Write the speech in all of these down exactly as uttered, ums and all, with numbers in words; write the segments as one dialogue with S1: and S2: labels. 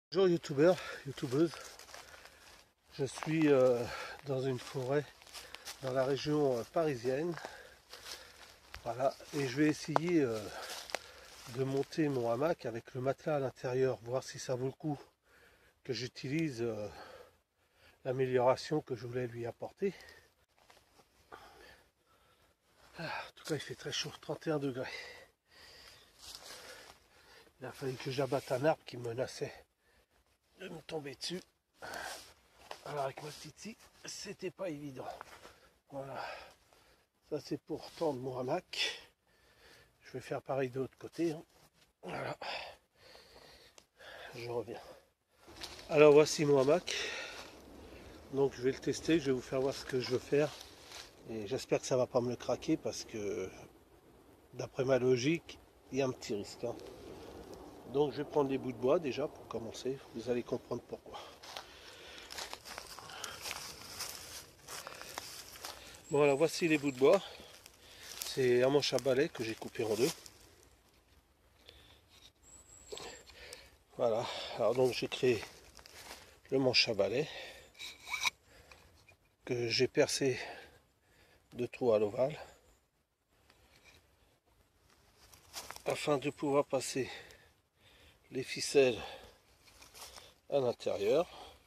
S1: Bonjour youtubeurs, youtubeuses, je suis euh, dans une forêt dans la région euh, parisienne, voilà, et je vais essayer euh, de monter mon hamac avec le matelas à l'intérieur, voir si ça vaut le coup que j'utilise euh, l'amélioration que je voulais lui apporter. Ah, en tout cas il fait très chaud, trente et un degrés. Il a fallu que j'abatte un arbre qui menaçait de me tomber dessus. Alors avec ma petite scie, c'était pas évident. Voilà, ça c'est pour tendre mon hamac. Je vais faire pareil de l'autre côté. Hein. Voilà, je reviens. Alors voici mon hamac. Donc je vais le tester, je vais vous faire voir ce que je veux faire. Et j'espère que ça va pas me le craquer parce que d'après ma logique, il y a un petit risque. Hein. Donc je vais prendre des bouts de bois déjà pour commencer. Vous allez comprendre pourquoi. Bon alors voici les bouts de bois. C'est un manche à balai que j'ai coupé en deux. Voilà, alors donc j'ai créé le manche à balai que j'ai percé de trous à l'ovale afin de pouvoir passer les ficelles à l'intérieur.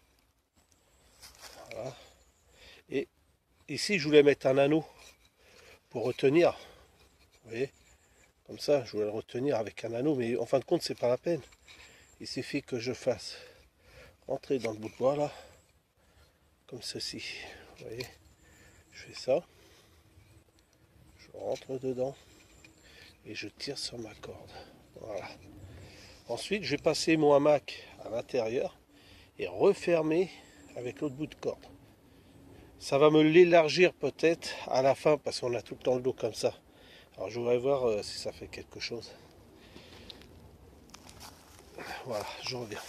S1: Voilà. Et ici je voulais mettre un anneau pour retenir. Vous voyez, comme ça je voulais le retenir avec un anneau, mais en fin de compte c'est pas la peine. Il suffit que je fasse rentrer dans le bout de bois là, comme ceci. Vous voyez, je fais ça, je rentre dedans et je tire sur ma corde. Voilà. Ensuite, je vais passer mon hamac à l'intérieur et refermer avec l'autre bout de corde. Ça va me l'élargir peut-être à la fin parce qu'on a tout le temps le dos comme ça. Alors je voudrais voir euh, si ça fait quelque chose. Voilà, je reviens.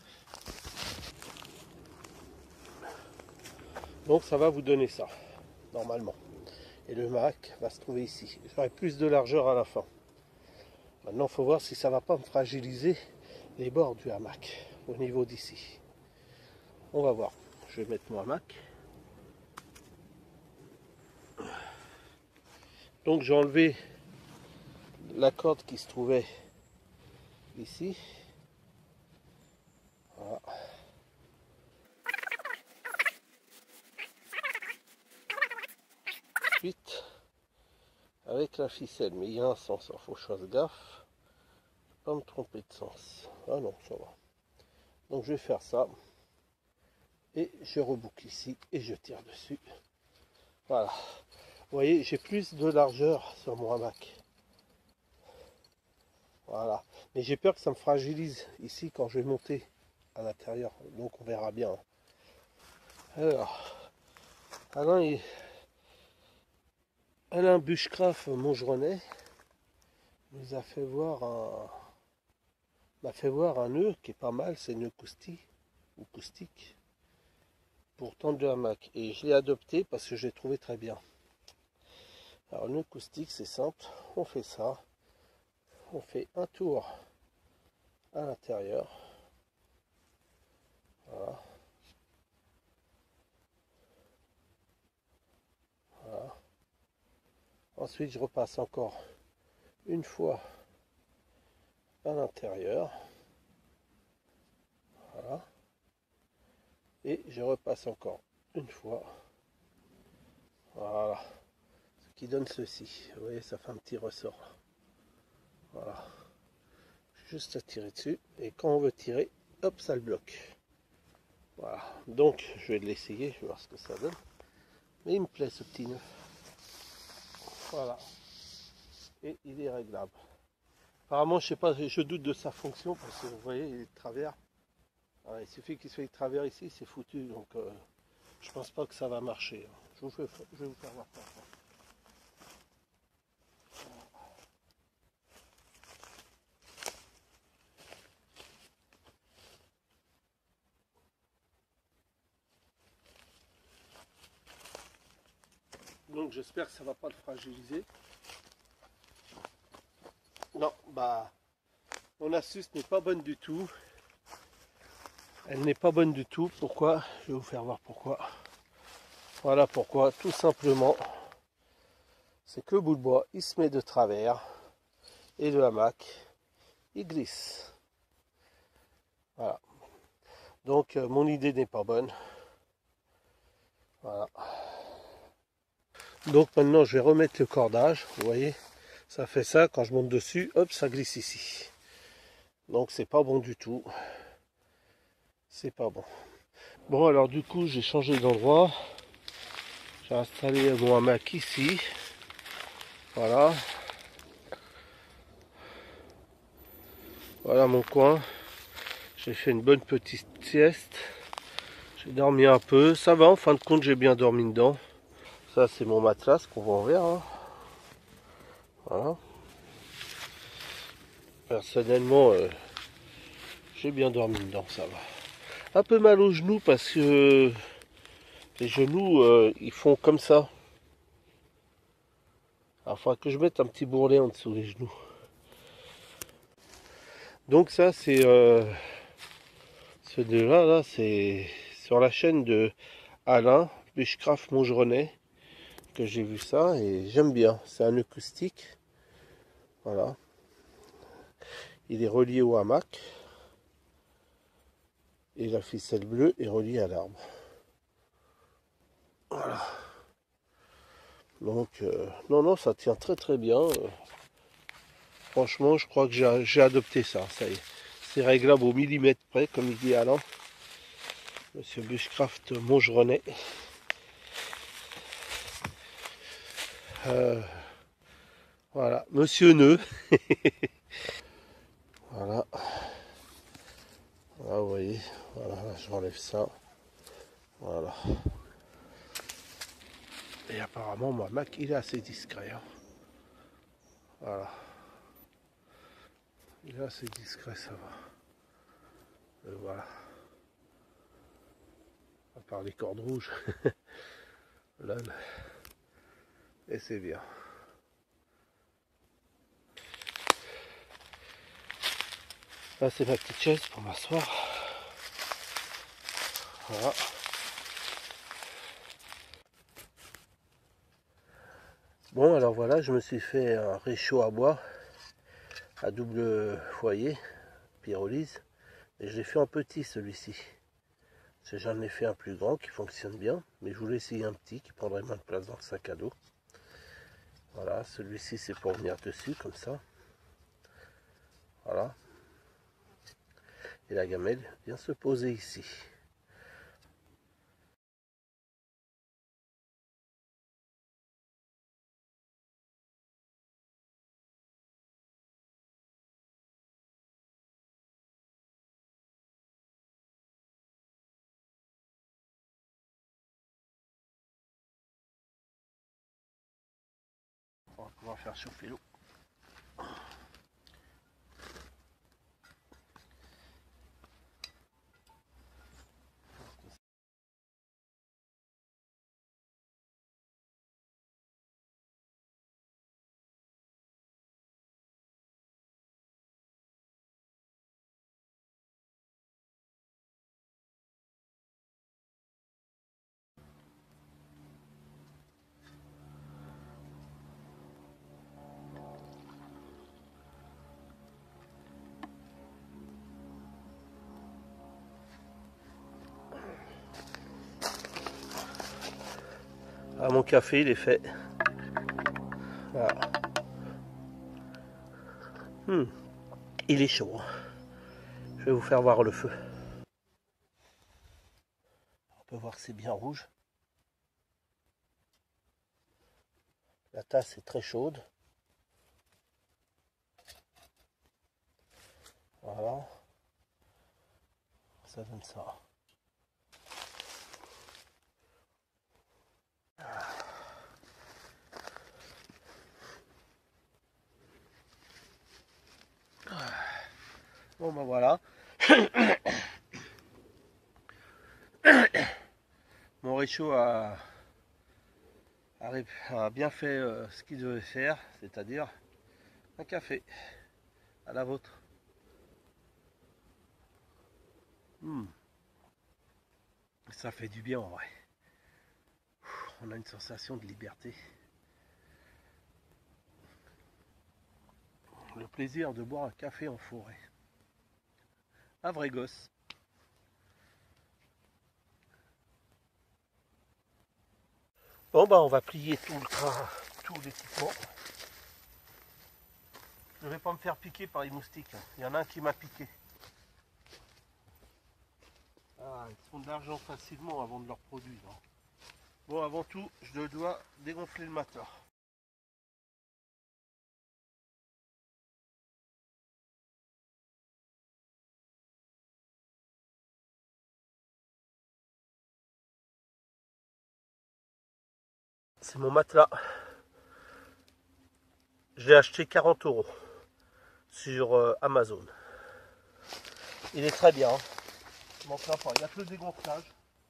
S1: Donc ça va vous donner ça, normalement. Et le hamac va se trouver ici. J'aurai plus de largeur à la fin. Maintenant, il faut voir si ça ne va pas me fragiliser les bords du hamac au niveau d'ici. On va voir. Je vais mettre mon hamac. Donc j'ai enlevé la corde qui se trouvait ici. Voilà. Ensuite, avec la ficelle, mais il y a un sens, il faut que je fasse gaffe. Pas me tromper de sens. Ah non, ça va. Donc je vais faire ça. Et je reboucle ici et je tire dessus. Voilà. Vous voyez, j'ai plus de largeur sur mon hamac. Voilà. Mais j'ai peur que ça me fragilise ici quand je vais monter à l'intérieur. Donc on verra bien. Alors, Alain, Alain Bushcraft Montgeronnet nous a fait voir un m'a fait voir un nœud qui est pas mal, c'est nœud acoustique ou acoustique pour tendre le hamac. Et je l'ai adopté parce que je l'ai trouvé très bien. Alors le nœud acoustique c'est simple, on fait ça, on fait un tour à l'intérieur. Voilà. Voilà. Ensuite je repasse encore une fois à l'intérieur. Voilà. Et je repasse encore une fois. Voilà. Ce qui donne ceci. Vous voyez, ça fait un petit ressort. Voilà. Juste à tirer dessus. Et quand on veut tirer, hop, ça le bloque. Voilà. Donc, je vais l'essayer. Je vais voir ce que ça donne. Mais il me plaît ce petit nœud. Voilà. Et il est réglable. Apparemment, je sais pas, je doute de sa fonction parce que vous voyez, il est de travers. Voilà, il suffit qu'il soit de travers ici, c'est foutu. Donc, euh, je pense pas que ça va marcher. Je, vous fais, je vais vous faire voir ça. Donc j'espère que ça va pas le fragiliser. Non, bah mon astuce n'est pas bonne du tout. Elle n'est pas bonne du tout. Pourquoi? Je vais vous faire voir pourquoi. Voilà pourquoi, tout simplement, c'est que le bout de bois, il se met de travers et le hamac, il glisse. Voilà. Donc, euh, mon idée n'est pas bonne. Voilà. Donc maintenant, je vais remettre le cordage. Vous voyez, ça fait ça. Quand je monte dessus, hop, ça glisse ici. Donc, c'est pas bon du tout. C'est pas bon. Bon, alors du coup, j'ai changé d'endroit. J'ai installé mon hamac ici. Voilà. Voilà mon coin. J'ai fait une bonne petite sieste. J'ai dormi un peu. Ça va, en fin de compte, j'ai bien dormi dedans. Ça, c'est mon matelas qu'on voit en vert. Hein. Voilà. Personnellement, euh, j'ai bien dormi dedans, ça va. Un peu mal aux genoux parce que les genoux, euh, ils font comme ça. Alors, il faudra que je mette un petit bourrelet en dessous des genoux. Donc ça, c'est... Euh, ce deux-là, là, c'est sur la chaîne de Alain, Bushcraft Montgeronnet, que j'ai vu ça et j'aime bien. C'est un acoustique. Voilà. Il est relié au hamac. Et la ficelle bleue est reliée à l'arbre. Voilà. Donc, euh, non, non, ça tient très très bien. Franchement, je crois que j'ai adopté ça. Ça y est. C'est réglable au millimètre près, comme il dit Alain. Monsieur Bushcraft Montgeronnet. Euh, voilà. Monsieur Nœud. Voilà. Là, vous voyez. Voilà, j'enlève ça. Voilà. Et apparemment, mon Mac, il est assez discret. Hein. Voilà. Il est assez discret, ça va. Et voilà. À part les cordes rouges. Là, et c'est bien. Là, c'est ma petite chaise pour m'asseoir. Voilà. Bon, alors voilà, je me suis fait un réchaud à bois à double foyer, pyrolyse. Et je l'ai fait en petit, celui-ci. J'en ai fait un plus grand qui fonctionne bien, mais je voulais essayer un petit qui prendrait moins de place dans le sac à dos. Voilà, celui-ci c'est pour venir dessus comme ça. Voilà. Et la gamelle vient se poser ici. On va pouvoir faire chauffer l'eau. Ah, mon café il est fait. Voilà. Hmm. Il est chaud. Je vais vous faire voir le feu. On peut voir que c'est bien rouge. La tasse est très chaude. Voilà. Ça donne ça. Bon ben voilà. Mon réchaud a, a, a bien fait euh, ce qu'il devait faire, c'est-à-dire un café à la vôtre. Hmm. Ça fait du bien en vrai. On a une sensation de liberté. Le plaisir de boire un café en forêt. Un vrai gosse. Bon bah on va plier tout le train, tout l'équipement. Je ne vais pas me faire piquer par les moustiques. Il y en a un qui m'a piqué. Ah, ils font de l'argent facilement avant de leurs produits. Hein. Bon, avant tout, je dois dégonfler le matelas. C'est mon matelas. Je l'ai acheté quarante euros sur euh, Amazon. Il est très bien. Hein. Je m'en plains pas. Il n'y a que le dégonflage.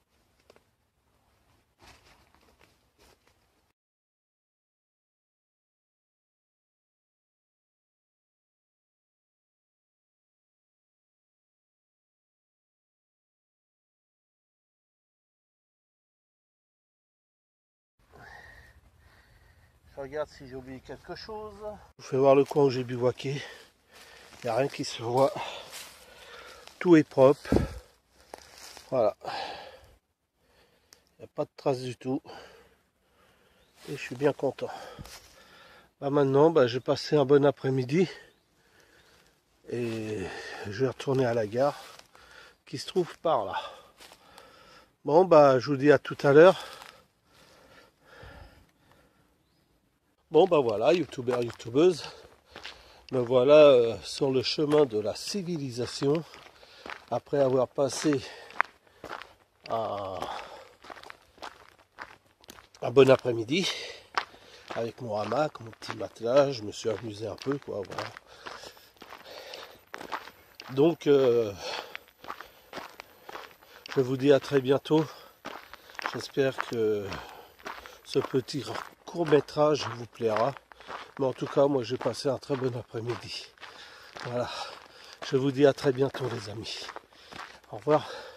S1: Je regarde si j'ai oublié quelque chose. Je vous fais voir le coin où j'ai bivouaqué. Il n'y a rien qui se voit. Tout est propre. Voilà. Il n'y a pas de traces du tout. Et je suis bien content. Bah maintenant, bah, j'ai passé un bon après-midi. Et je vais retourner à la gare qui se trouve par là. Bon, bah je vous dis à tout à l'heure. Bon, bah voilà, youtubeurs, youtubeuses. Me voilà euh, sur le chemin de la civilisation. Après avoir passé un, un bon après-midi avec mon hamac, mon petit matelas, je me suis amusé un peu, quoi, voilà. Donc, euh, je vous dis à très bientôt. J'espère que ce petit court-métrage vous plaira. Mais en tout cas, moi, j'ai passé un très bon après-midi. Voilà. Je vous dis à très bientôt, les amis. Au revoir.